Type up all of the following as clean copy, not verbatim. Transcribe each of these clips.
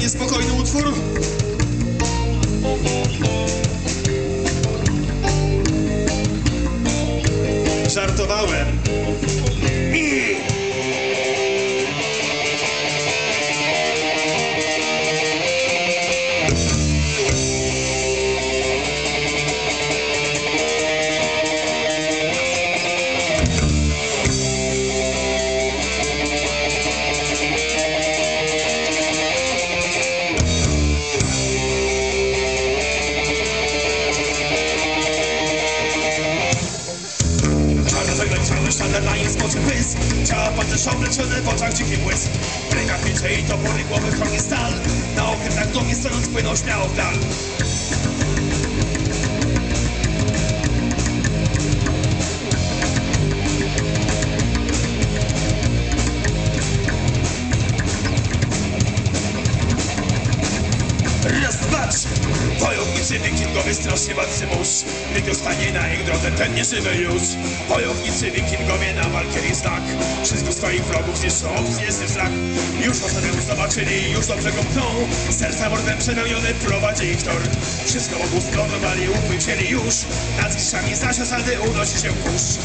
niespokojny utwór. Żartowałem. Sztandar na nim spoczył pysk. Ciała pancerza obleczone, w oczach dziki błysk. W rękach miecze i topory, głowy chroni stal. Na okrętach dumnie stojąc płyną śmiało w dal. Raz, dwa, trzy. Wojownicy wikingowie, strasznie walcy mórz. Gdy stanie na ich drodze, ten nie żywy już. Wojownicy wikingowie na walkę znak. Wszystkich swoich wrogów zniszczą, obzniesny strach. Już osadę zobaczyli, już do brzegu pchną. Serca mordem przepełnione prowadzi ich tor. Wszystko wokół splądrowali, upłycieli już. Nad ziszczami zaś osady unosi się kurz.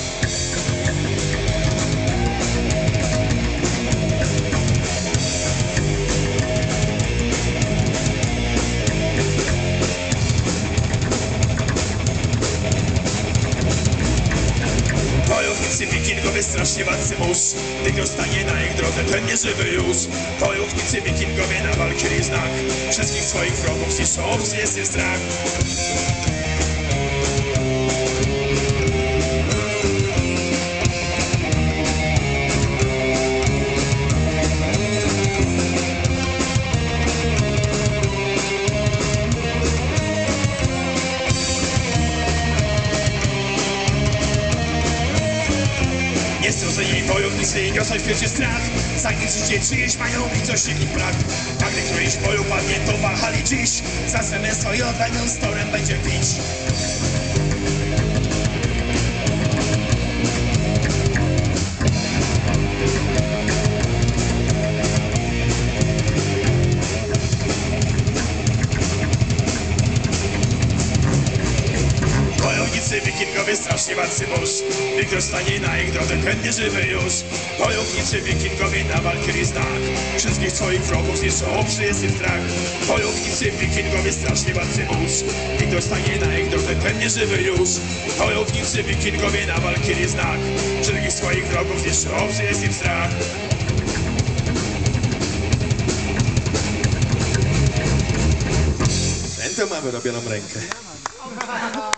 Wojownicy wikingowie, strasznie walcy mórz. Gdy stanie na ich drodze, ten nie żywy już. Wojownicy wikingowie na walki znak. Wszystkich swoich wrogów zniszczą, obzniesny strach. Niestrudzeni wojownicy niosą w piersi strach. Zanim życie czyjeś mają i coś w nich brak. A gdy któryś w boju padnie, to wahali dziś. Za semestro i odwagą z torem będzie pić. Wojownicy wikingowie, strasznie walcy mórz. Gdy ktoś stanie na ich drodze, ten nie żywy już. Wojownicy wikingowie na walki znak. Wszystkich swoich wrogów zniszczą, obzniesny strach. Wojownicy wikingowie, strasznie walcy mórz. Gdy ktoś stanie na ich drodze, ten nie żywy już. Wojownicy wikingowie na walki znak. Wszystkich swoich wrogów zniszczą, obzniesny strach. Ten to ma wyrobioną rękę.